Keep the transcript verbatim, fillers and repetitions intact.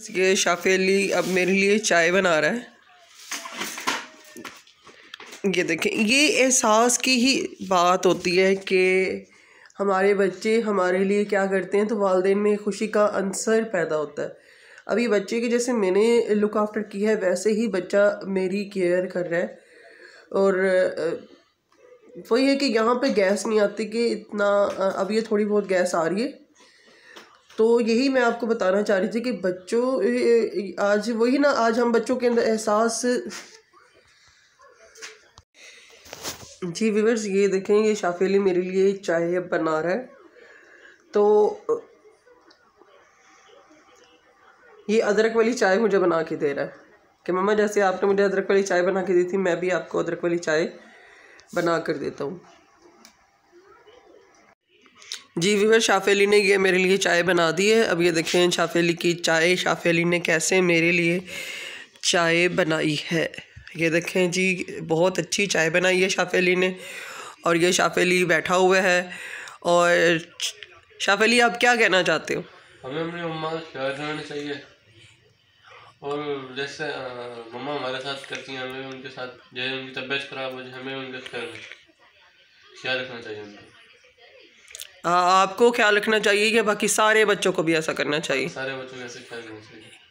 ये शाफी अली अब मेरे लिए चाय बना रहा है। ये देखें, ये एहसास की ही बात होती है कि हमारे बच्चे हमारे लिए क्या करते हैं तो वालिदैन में खुशी का अंसर पैदा होता है। अभी बच्चे की जैसे मैंने लुक आफ्टर की है वैसे ही बच्चा मेरी केयर कर रहा है। और वही है कि यहाँ पे गैस नहीं आती कि इतना, अब ये थोड़ी बहुत गैस आ रही है। तो यही मैं आपको बताना चाह रही थी कि बच्चों आज वही ना आज हम बच्चों के अंदर एहसास। जी व्यूअर्स, ये देखें, ये शाफी अली मेरे लिए चाय बना रहा है। तो ये अदरक वाली चाय मुझे बना के दे रहा है कि मम्मा जैसे आपने मुझे अदरक वाली चाय बना के दी थी मैं भी आपको अदरक वाली चाय बना कर देता हूँ। जी व्यूअर्स, शाफी अली ने ये मेरे लिए चाय बना दी है। अब ये देखें शाफी अली की चाय, शाफी अली ने कैसे मेरे लिए चाय बनाई है। ये देखें जी, बहुत अच्छी चाय बनाई है शाफी अली ने। और ये शाफी अली बैठा हुआ है। और शाफी अली, आप क्या कहना चाहते हो? हमें अपनी मम्मा का ख्याल रखना चाहिए और जैसे मम्मा हमारे साथ करती हैं हमें उनके साथ, जैसे उनकी तबीयत खराब हो जाए हमें उनका ख्याल ख्याल रखना चाहिए उनका। आ, आपको ख्याल रखना चाहिए कि बाकी सारे बच्चों को भी ऐसा करना चाहिए? सारे बच्चों को ऐसे ख्याल रखना चाहिए।